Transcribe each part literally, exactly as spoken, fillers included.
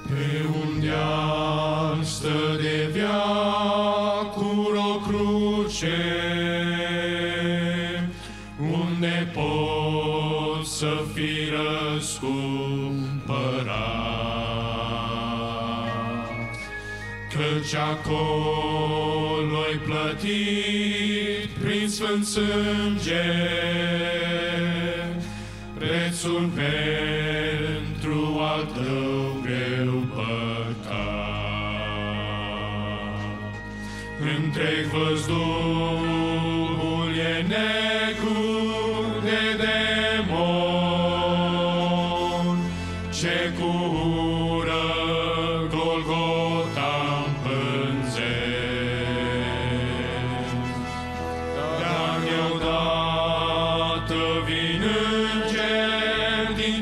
Pe un deal stă de veacuri o cruce, unde poți să fii răscumpărat, căci acolo-i plătit prin sfânt sânge prețul pentru al tău greu păcat. Întreg văzduhul e negur de demon, ce cu ură Golgota împânzesc. Dar deodată vin îngeri din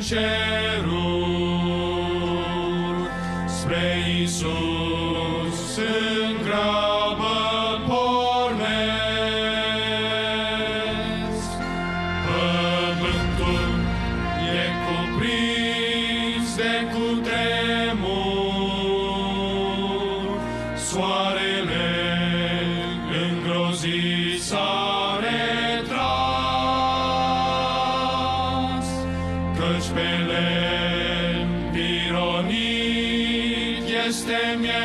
ceruri spre Iisus în grabă pornesc. Pământul e cuprins de cutremur, soarele îngrozit s-a retras, căci pe lemn pironit este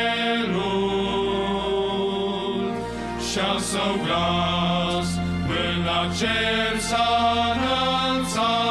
mielul și al său glas până la cer s-a înălțat.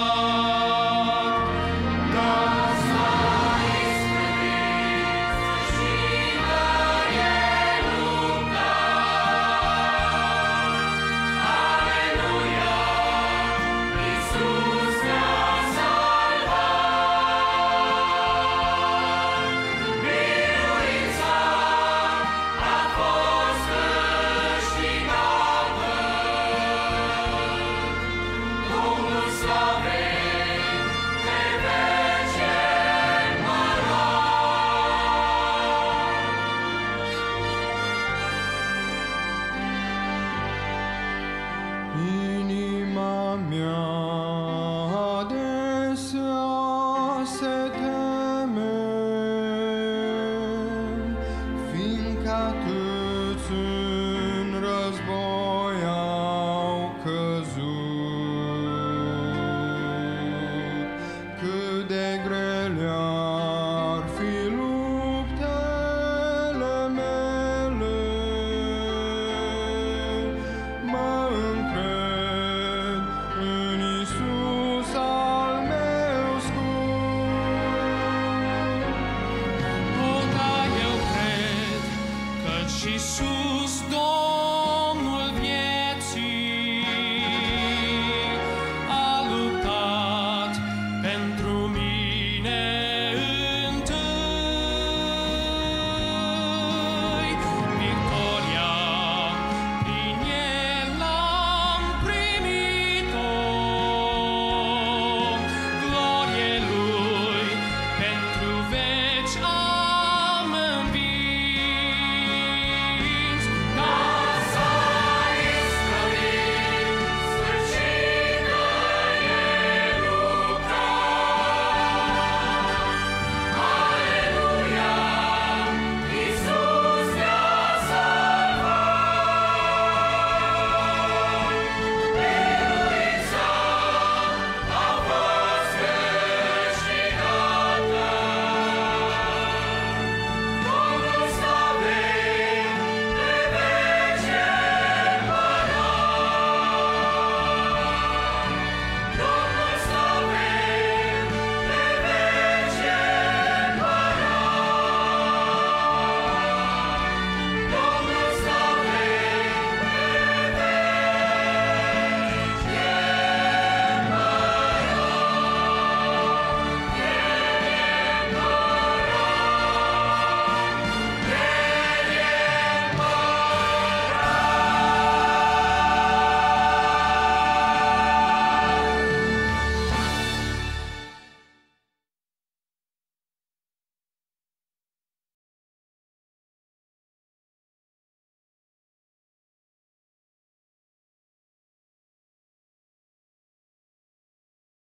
Inima mea adesea se teme, fiindcă tu